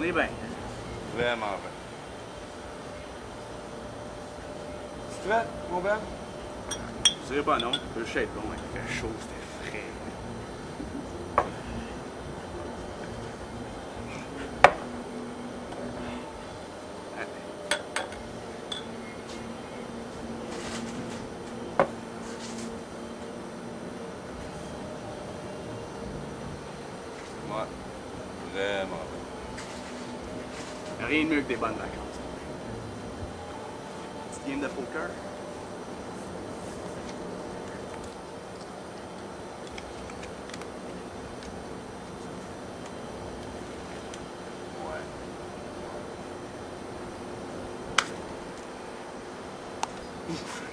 On est bien. Vraiment bien. C'est prêt, mon Ben? Je dirais pas non. Le chat est bon, hein. Il fait chaud, c'était frais. Ouais. Vraiment bien. Rien de mieux que des bonnes vacances. Petite game de poker. Ouais.